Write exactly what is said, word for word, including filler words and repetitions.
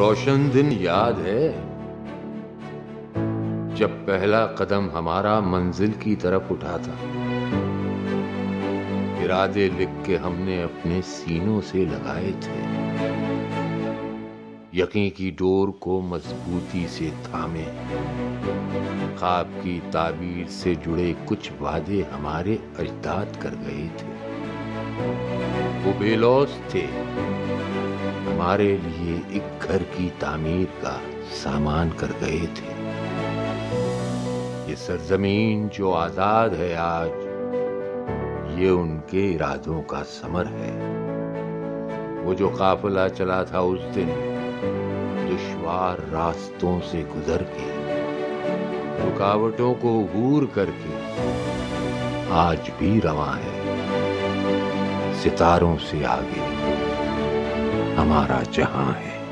रोशन दिन याद है जब पहला कदम हमारा मंजिल की तरफ उठा था। इरादे लिख के हमने अपने सीनों से लगाए थे, यकीन की डोर को मजबूती से थामे। ख्वाब की ताबीर से जुड़े कुछ वादे हमारे अजदाद कर गए थे। वो बेलौस थे, हमारे लिए एक घर की तामीर का सामान कर गए थे। ये सरजमीन जो आजाद है आज, ये उनके इरादों का समर है। वो जो काफिला चला था उस दिन दुश्वार रास्तों से गुजर के, रुकावटों को अबूर करके, आज भी रवां है सितारों से आगे हमारा जहां है।